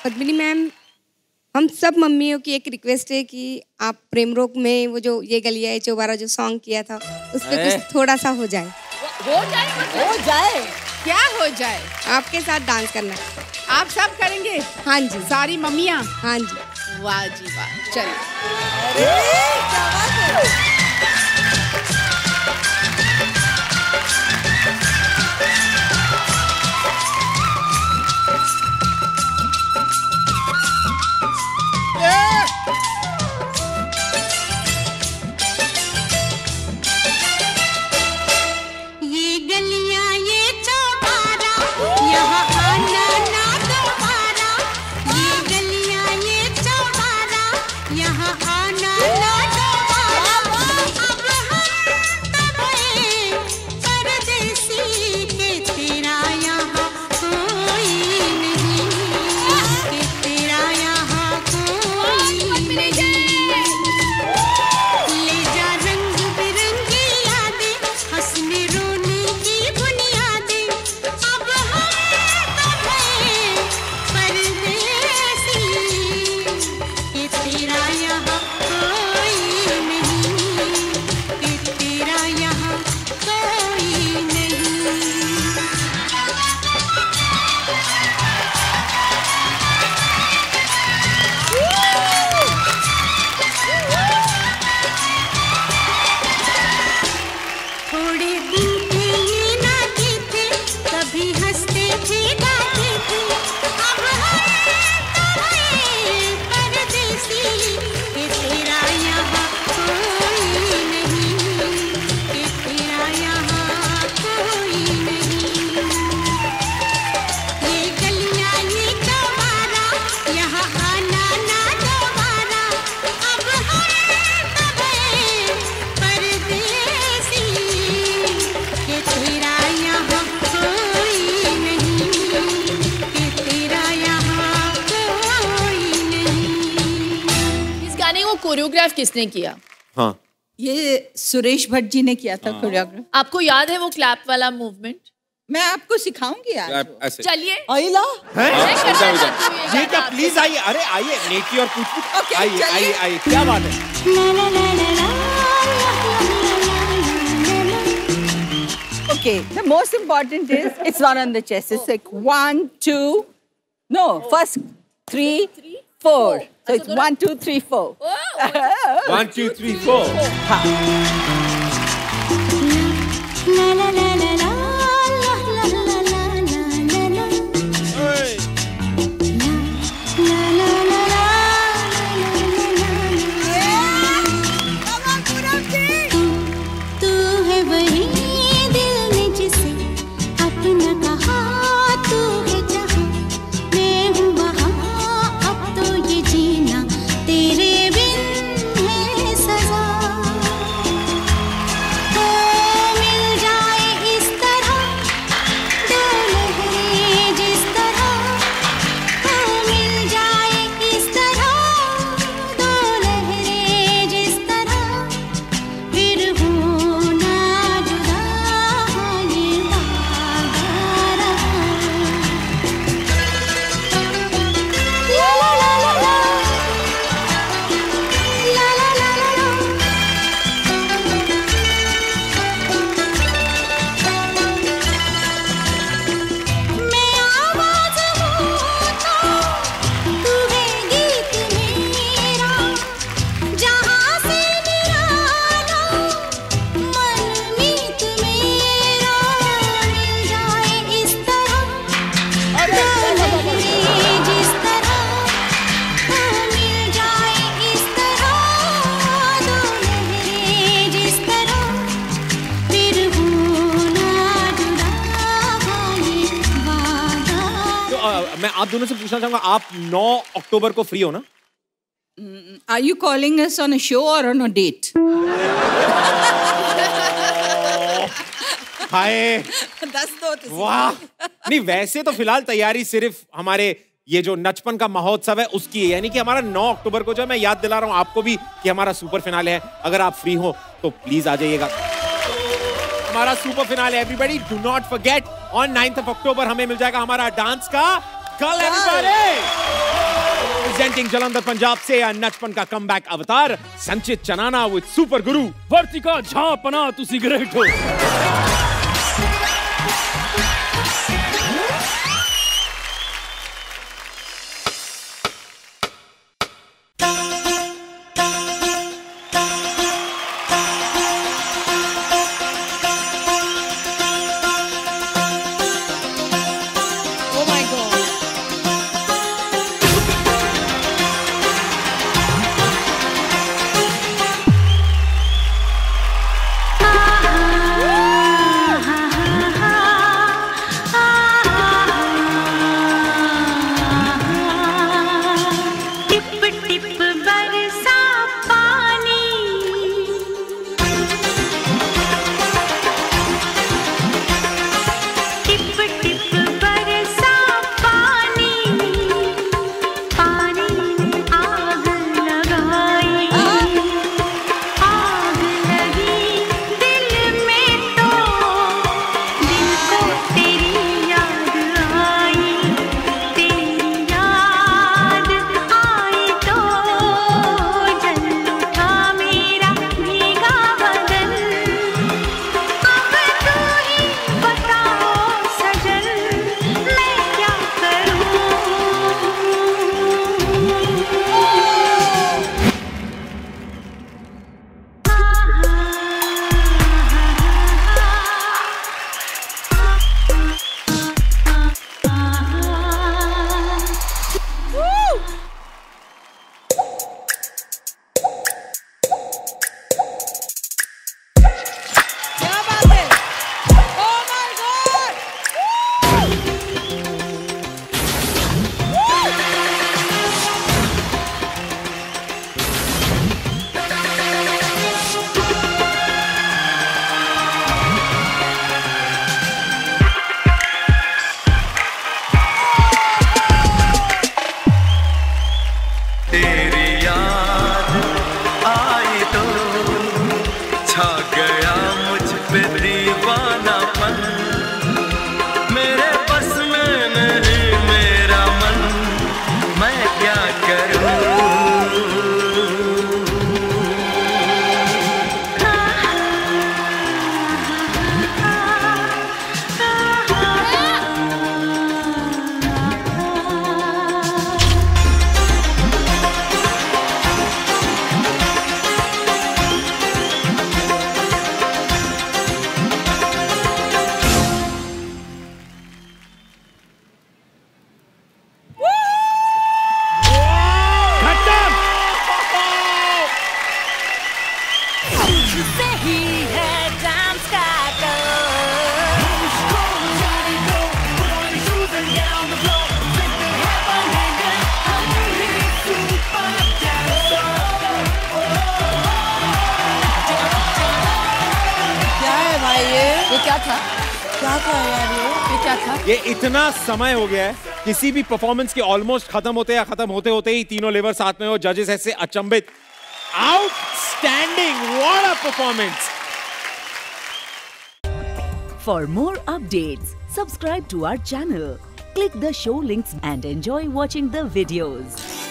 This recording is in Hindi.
पद्मिनी मैम, हम सब मम्मियों की एक रिक्वेस्ट है कि आप प्रेम रोग में वो जो ये गलिया है चौबारा जो सॉन्ग किया था उस पर कुछ थोड़ा सा हो जाए। हो जाए क्या हो जाए? आपके साथ डांस करना। आप सब करेंगे? हाँ जी। सारी मम्मियाँ? हाँ जी। वाह जी वाह, चलिए। कोरियोग्राफ किसने किया? हाँ, ये सुरेश भट्ट जी ने किया था कोरियोग्राफ। आपको याद है वो क्लैप वाला मूवमेंट? मैं आपको सिखाऊंगी आज। चलिए। आइला जीता प्लीज आइए। अरे आइए, नेकी और पूछ आइए आइए आइए, क्या बात है। Okay, the most important is it's not on the chest. It's like 1, 2, no, first 3, 4. So it's 1, 2, 3, 4. 1, 2, 3, 4. La la la la la. मैं आप दोनों से पूछना चाहूंगा, आप 9 अक्टूबर को फ्री हो ना? Are you calling us on a show or on a date? हाय, वाह। नहीं, वैसे तो फिलहाल तैयारी सिर्फ हमारे ये जो नचपन का महोत्सव है उसकी है, यानी कि हमारा 9 अक्टूबर को जो है, मैं याद दिला रहा हूँ आपको भी कि हमारा सुपर फिनाले है। अगर आप फ्री हो तो प्लीज आ जाइएगा। हमारा super finale, everybody do not forget, on 9th of October हमें मिल जाएगा हमारा डांस का कल। एवरीबॉडी Representing Jalandhar Punjab से नचपन का कमबैक अवतार संचित चनाना with सुपर गुरु वर्तिका झापना तुसी ग्रेट हो। ये इतना समय हो गया है किसी भी परफॉर्मेंस के ऑलमोस्ट खत्म होते या खत्म होते होते ही तीनों लेबर साथ में हो, जजेस ऐसे अचंभित। Outstanding, what a performance. For more updates, subscribe to our channel, click the show links and enjoy watching the videos.